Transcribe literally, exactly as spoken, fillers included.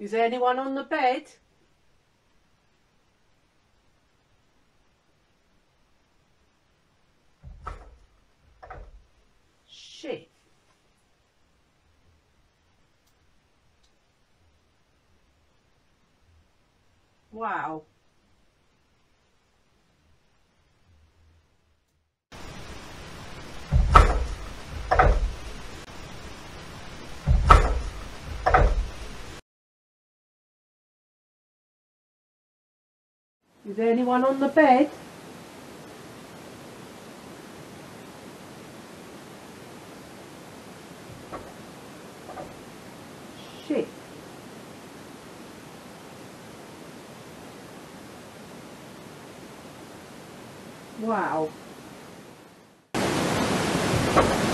Is there anyone on the bed? Shit. Wow. Is there anyone on the bed? Shit. Wow.